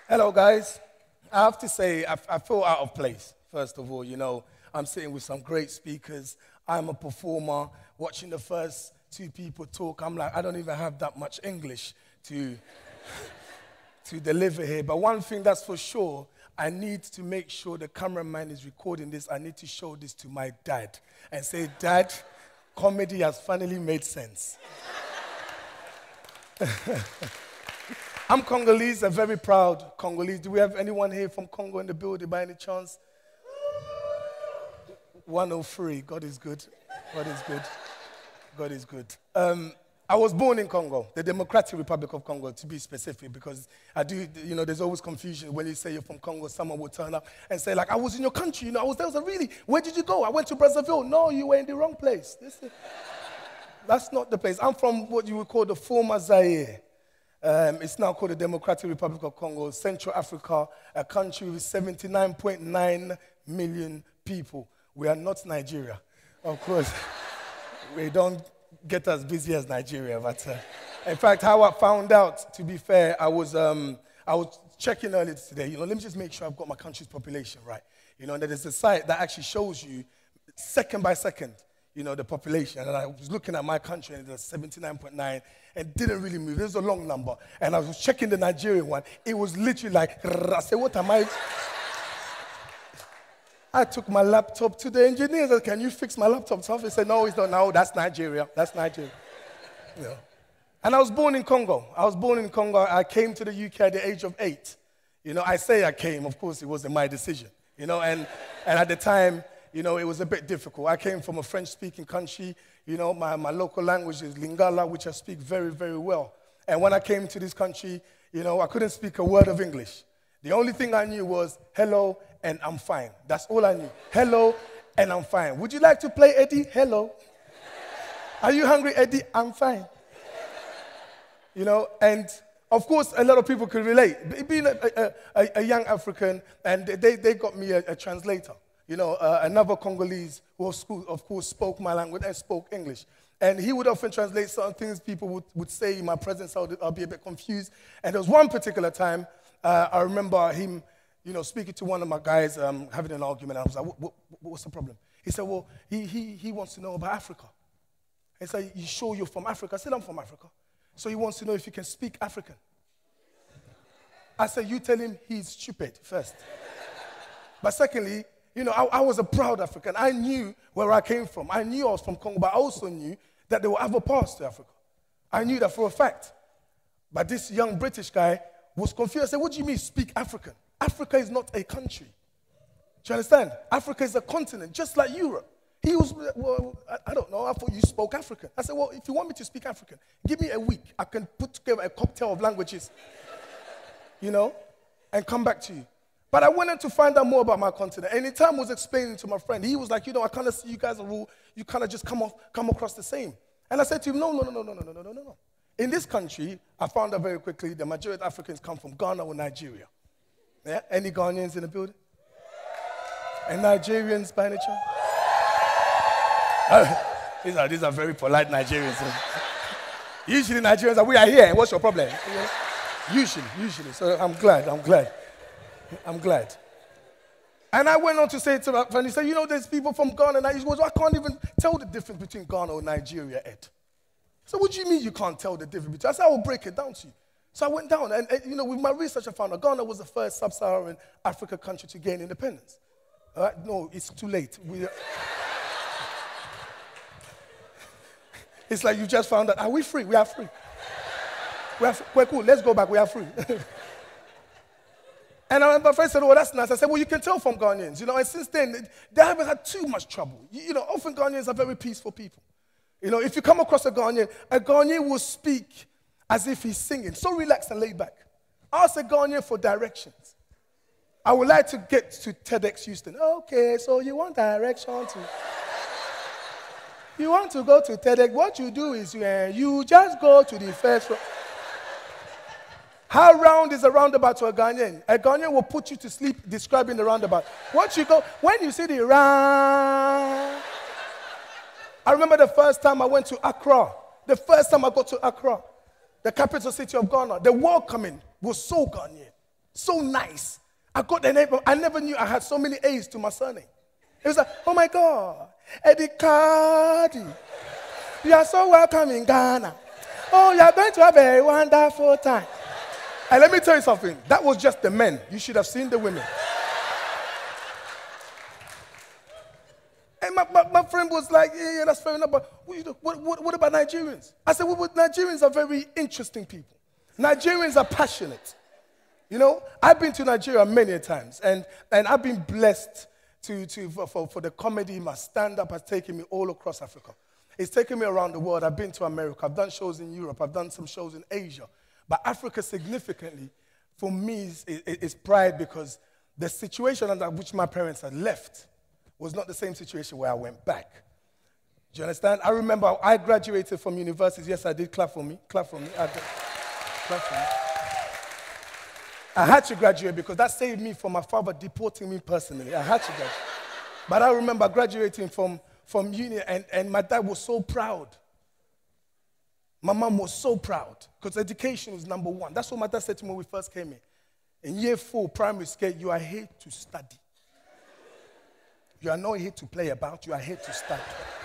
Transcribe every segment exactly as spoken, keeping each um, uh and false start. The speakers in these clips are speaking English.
Hello, guys. I have to say, I, I feel out of place, first of all. You know, I'm sitting with some great speakers. I'm a performer. Watching the first two people talk, I'm like, I don't even have that much English to, to deliver here. But one thing that's for sure, I need to make sure the cameraman is recording this. I need to show this to my dad and say, Dad, comedy has finally made sense. I'm Congolese, a very proud Congolese. Do we have anyone here from Congo in the building by any chance? one oh three. God is good. God is good. God is good. Um, I was born in Congo, the Democratic Republic of Congo, to be specific, because I do, you know, there's always confusion when you say you're from Congo. Someone will turn up and say, like, I was in your country, you know, I was there. I was like, really? Where did you go? I went to Brazzaville. No, you were in the wrong place. This is, that's not the place. I'm from what you would call the former Zaire. Um, it's now called the Democratic Republic of Congo, Central Africa, a country with seventy-nine point nine million people. We are not Nigeria, of course. We don't get as busy as Nigeria, but uh, in fact, how I found out, to be fair, I was um, I was checking earlier today. You know, let me just make sure I've got my country's population right. You know, and there's a site that actually shows you second by second, you know, the population. And I was looking at my country, and it was seventy-nine point nine, and didn't really move. It was a long number. And I was checking the Nigerian one. It was literally like, I said, what am I? I took my laptop to the engineer and said, can you fix my laptop? So he said, no, it's not. No, that's Nigeria. That's Nigeria. Yeah. And I was born in Congo. I was born in Congo. I came to the U K at the age of eight. You know, I say I came. Of course, it wasn't my decision. You know, and, and at the time, you know, it was a bit difficult. I came from a French-speaking country. You know, my, my local language is Lingala, which I speak very, very well. And when I came to this country, you know, I couldn't speak a word of English. The only thing I knew was hello and I'm fine. That's all I knew. Hello and I'm fine. Would you like to play, Eddie? Hello. Are you hungry, Eddie? I'm fine. You know, and of course, a lot of people could relate. Being a, a, a, a young African, and they, they got me a, a translator. You know, uh, another Congolese who, of course, spoke my language and spoke English. And he would often translate certain things people would, would say in my presence. I would, I'd be a bit confused. And there was one particular time, uh, I remember him, you know, speaking to one of my guys, um, having an argument. I was like, what, what, what's the problem? He said, well, he, he, he wants to know about Africa. He said, you sure you're from Africa? I said, I'm from Africa. So he wants to know if you can speak African. I said, you tell him he's stupid first. But secondly, you know, I, I was a proud African. I knew where I came from. I knew I was from Congo, but I also knew that there were other parts to Africa. I knew that for a fact. But this young British guy was confused. I said, what do you mean speak African? Africa is not a country. Do you understand? Africa is a continent, just like Europe. He was, well, I, I don't know, I thought you spoke African. I said, well, if you want me to speak African, give me a week. I can put together a cocktail of languages, you know, and come back to you. But I wanted to find out more about my continent. And in time I was explaining to my friend, he was like, you know, I kind of see you guys are all, you kind of just come off, come across the same. And I said to him, no, no, no, no, no, no, no, no, no. In this country, I found out very quickly, the majority of Africans come from Ghana or Nigeria. Yeah? Any Ghanaians in the building? And Nigerians by any chance? Uh, these, are, these are very polite Nigerians. Usually Nigerians are, we are here, what's your problem? You know? Usually, usually. So I'm glad, I'm glad. I'm glad. And I went on to say to my friend, he said, you know, there's people from Ghana. And he goes, I can't even tell the difference between Ghana or Nigeria, Ed. So what do you mean you can't tell the difference between? I said, I will break it down to you. So I went down, and, and you know, with my research, I found out Ghana was the first sub-Saharan Africa country to gain independence. All right? No, it's too late. We, it's like you just found out, are we free? We are free. We are free. We're cool, let's go back, we are free. And my friend said, oh, that's nice. I said, well, you can tell from Ghanaians, you know, and since then, they haven't had too much trouble. You, you know, often Ghanaians are very peaceful people. You know, if you come across a Ghanaian, a Ghanaian will speak as if he's singing, so relaxed and laid back. Ask a Ghanaian for directions. I would like to get to TEDx Houston. Okay, so you want direction to... You want to go to TEDx, what you do is uh, you just go to the first row. How round is a roundabout to a Ghanaian? A Ghanaian will put you to sleep describing the roundabout. Once you go, when you see the round... I remember the first time I went to Accra. The first time I got to Accra, the capital city of Ghana, the welcoming was so Ghanaian. So nice. I got the name. I never knew I had so many A's to my surname. It was like, oh my God, Eddie Kadi. You are so welcome in Ghana. Oh, you are going to have a wonderful time. And let me tell you something. That was just the men. You should have seen the women. And my, my, my friend was like, yeah, yeah, that's fair enough, but what, what, what about Nigerians? I said, well, Nigerians are very interesting people. Nigerians are passionate. You know, I've been to Nigeria many times, and, and I've been blessed to, to, for, for the comedy. My stand-up has taken me all across Africa. It's taken me around the world. I've been to America. I've done shows in Europe. I've done some shows in Asia. But Africa, significantly, for me, is, is, is pride, because the situation under which my parents had left was not the same situation where I went back. Do you understand? I remember I graduated from university. Yes, I did. Clap for me. Clap for me. I did. Clap for me. I had to graduate because that saved me from my father deporting me personally. I had to graduate. But I remember graduating from, from uni, and, and my dad was so proud. My mom was so proud because education is number one. That's what my dad said to me when we first came in. In year four, primary school, you are here to study. You are not here to play about. You are here to study.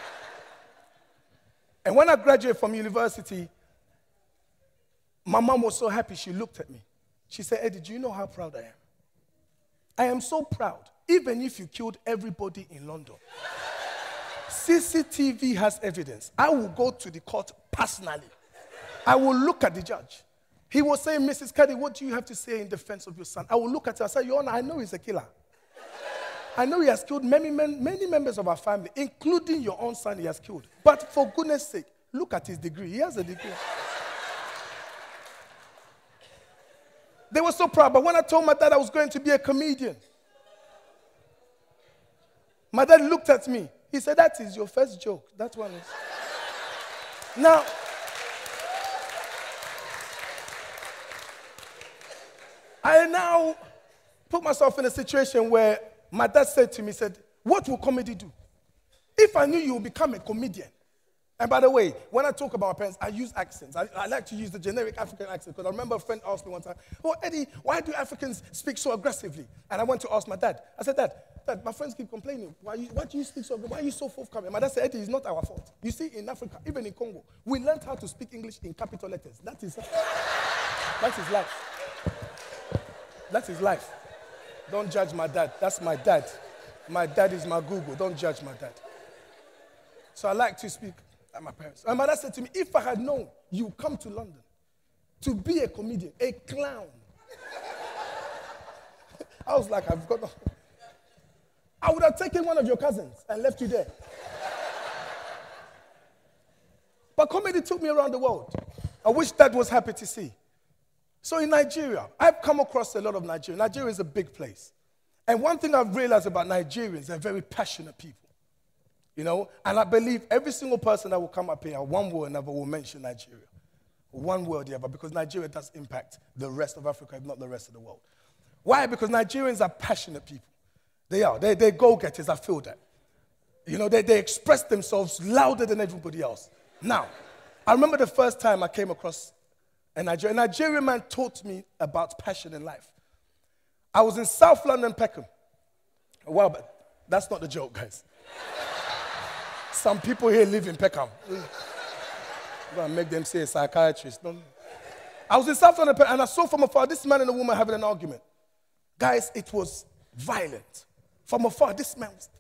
And when I graduated from university, my mom was so happy. She looked at me. She said, Eddie, do you know how proud I am? I am so proud. Even if you killed everybody in London, C C T V has evidence. I will go to the court personally. I will look at the judge. He was saying, Missus Kadi, what do you have to say in defense of your son? I will look at him and say, Your Honor, I know he's a killer. I know he has killed many, many, many members of our family, including your own son he has killed. But for goodness sake, look at his degree. He has a degree. They were so proud. But when I told my dad I was going to be a comedian, my dad looked at me. He said, that is your first joke. That one is. Now, I now put myself in a situation where my dad said to me, he said, what will comedy do? If I knew you would become a comedian. And by the way, when I talk about my parents, I use accents. I, I like to use the generic African accent, because I remember a friend asked me one time, oh, Eddie, why do Africans speak so aggressively? And I went to ask my dad. I said, Dad, Dad, my friends keep complaining. Why, you, why do you speak so aggressively? Why are you so forthcoming? My dad said, Eddie, it's not our fault. You see, in Africa, even in Congo, we learned how to speak English in capital letters. That is, that is life. That is life. Don't judge my dad. That's my dad. My dad is my Google. Don't judge my dad. So I like to speak like my parents. And my dad said to me, if I had known you come to London to be a comedian, a clown. I was like, I've got no... I would have taken one of your cousins and left you there. But comedy took me around the world. I wish Dad was happy to see. So in Nigeria, I've come across a lot of Nigerians. Nigeria is a big place. And one thing I've realized about Nigerians, they're very passionate people. You know, and I believe every single person that will come up here, one word or another, will mention Nigeria. One word or the other, because Nigeria does impact the rest of Africa, if not the rest of the world. Why? Because Nigerians are passionate people. They are. They, they're go-getters, I feel that. You know, they, they express themselves louder than everybody else. Now, I remember the first time I came across a Nigerian. A Nigerian man taught me about passion in life. I was in South London, Peckham. Well, but that's not the joke, guys. Some people here live in Peckham. I'm going to make them say a psychiatrist. Don't. I was in South London, Peckham, and I saw from afar this man and a woman having an argument. Guys, it was violent. From afar, this man was...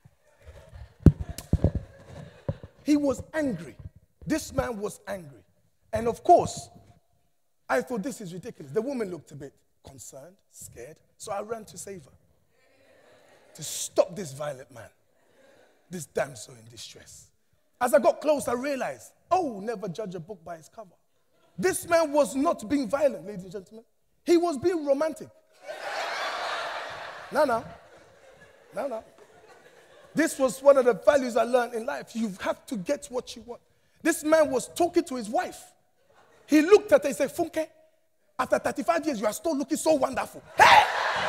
He was angry. This man was angry. And of course, I thought, this is ridiculous. The woman looked a bit concerned, scared, so I ran to save her. To stop this violent man. This damsel in distress. As I got close, I realized, oh, never judge a book by its cover. This man was not being violent, ladies and gentlemen. He was being romantic. No, no. No, no. This was one of the values I learned in life. You have to get what you want. This man was talking to his wife. He looked at her and said, Funke, after thirty-five years, you are still looking so wonderful. Hey!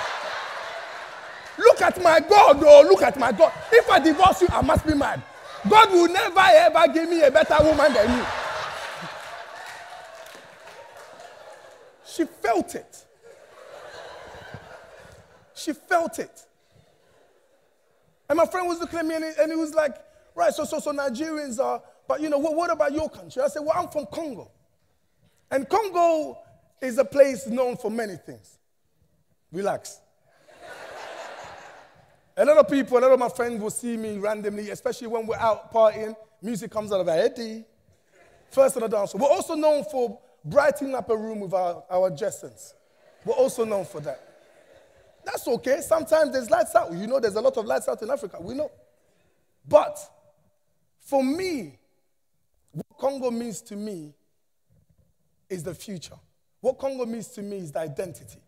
Look at my God, oh, look at my God. If I divorce you, I must be mad. God will never, ever give me a better woman than you. She felt it. she felt it. And my friend was looking at me and he, and he was like, right, so, so, so Nigerians are, but you know, what, what about your country? I said, well, I'm from Congo. And Congo is a place known for many things. Relax. A lot of people, a lot of my friends will see me randomly, especially when we're out partying. Music comes out of our head. First on the dance floor. We're also known for brightening up a room with our, our adjacents. We're also known for that. That's okay. Sometimes there's lights out. You know, there's a lot of lights out in Africa. We know. But for me, what Congo means to me is the future. What Congo means to me is the identity.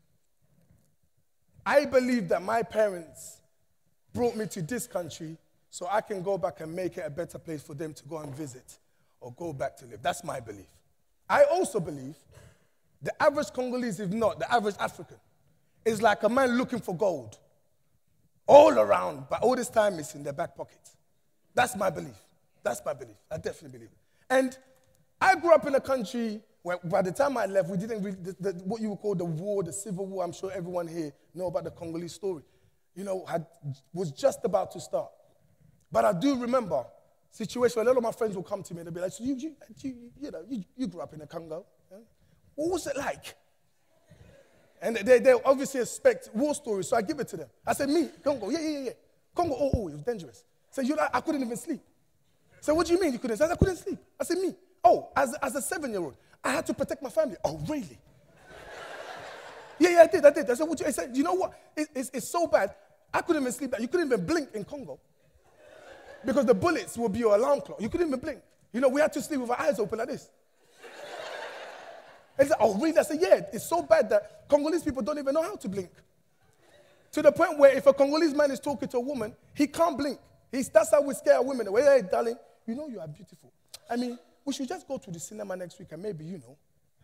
I believe that my parents brought me to this country so I can go back and make it a better place for them to go and visit or go back to live. That's my belief. I also believe the average Congolese, if not the average African, is like a man looking for gold all around, but all this time it's in their back pocket. That's my belief. That's my belief. I definitely believe it. And I grew up in a country where by the time I left, we didn't read the, the, what you would call the war, the civil war. I'm sure everyone here know about the Congolese story. You know, had, was just about to start. But I do remember situations where a lot of my friends will come to me and they'll be like, so you, you, you, you know, you, you grew up in the Congo. Yeah? What was it like? And they, they obviously expect war stories, so I give it to them. I said, me, Congo, yeah, yeah, yeah. Congo, oh, oh, it was dangerous. So you know, I couldn't even sleep. So what do you mean you couldn't sleep? I said, I couldn't sleep. I said, me. Oh, as, as a seven-year-old, I had to protect my family. Oh, really? yeah, yeah, I did, I did. I said, what you, I said, you know what? It, it's, it's so bad, I couldn't even sleep. You couldn't even blink in Congo. Because the bullets would be your alarm clock. You couldn't even blink. You know, we had to sleep with our eyes open like this. And he said, oh, really? I said, yeah, it's so bad that Congolese people don't even know how to blink. To the point where if a Congolese man is talking to a woman, he can't blink. He's, that's how we scare women away. Hey, darling, you know you are beautiful. I mean, we should just go to the cinema next week and maybe, you know.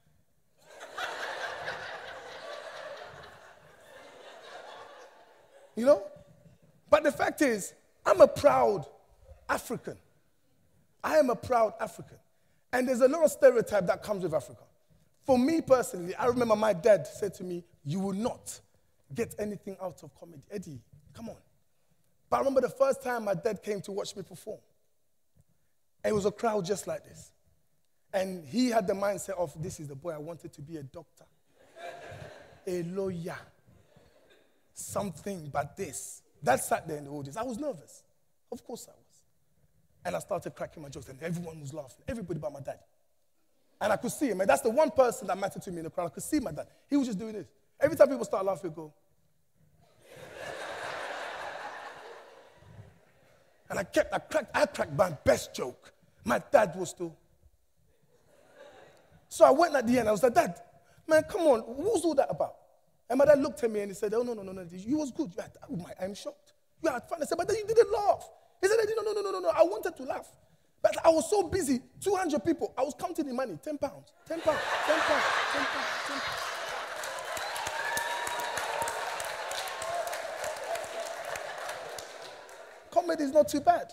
You know? But the fact is, I'm a proud African. I am a proud African. And there's a lot of stereotype that comes with Africa. For me personally, I remember my dad said to me, you will not get anything out of comedy. Eddie, come on. But I remember the first time my dad came to watch me perform. And it was a crowd just like this. And he had the mindset of, this is the boy I wanted to be, a doctor, a lawyer, something but this. That sat there in the audience. I was nervous. Of course I was. And I started cracking my jokes, and everyone was laughing. Everybody but my dad. And I could see him. And that's the one person that mattered to me in the crowd. I could see my dad. He was just doing this. Every time people start laughing, he'd go. And I kept, I cracked, I cracked my best joke. My dad was still. So I went at the end. I was like, Dad, man, come on. What was all that about? And my dad looked at me and he said, oh, no, no, no, no. You was good. You had, oh my, I'm shocked. You had fun. I said, but then you didn't laugh. He said, no, no, no, no, no, no. I wanted to laugh. But I was so busy. two hundred people. I was counting the money. ten pounds. ten pounds. ten pounds. ten pounds. ten pounds. Comedy is not too bad.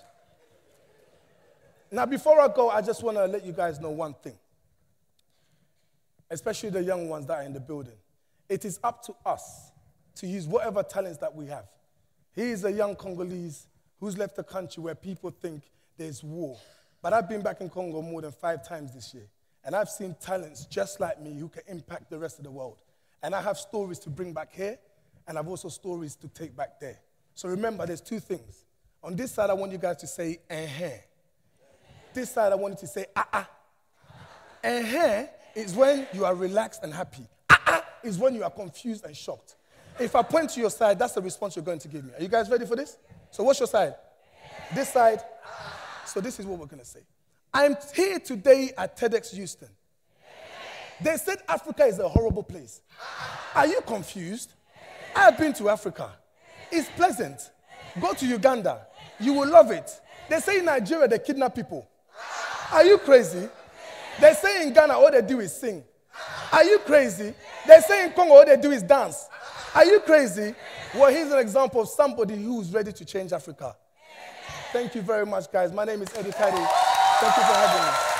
Now, before I go, I just want to let you guys know one thing. Especially the young ones that are in the building. It is up to us to use whatever talents that we have. He is a young Congolese who's left a country where people think there's war. But I've been back in Congo more than five times this year. And I've seen talents just like me who can impact the rest of the world. And I have stories to bring back here, and I've also stories to take back there. So remember, there's two things. On this side, I want you guys to say, eh-heh. This side, I want you to say, ah-ah. Eh-heh is when you are relaxed and happy. Ah-ah is when you are confused and shocked. If I point to your side, that's the response you're going to give me. Are you guys ready for this? So what's your side? This side. So this is what we're going to say. I'm here today at TEDx Houston. They said Africa is a horrible place. Are you confused? I've been to Africa. It's pleasant. Go to Uganda. You will love it. They say in Nigeria they kidnap people. Are you crazy? They say in Ghana all they do is sing. Are you crazy? They say in Congo all they do is dance. Are you crazy? Well, here's an example of somebody who's ready to change Africa. Thank you very much, guys. My name is Eddie Kadi. Thank you for having me.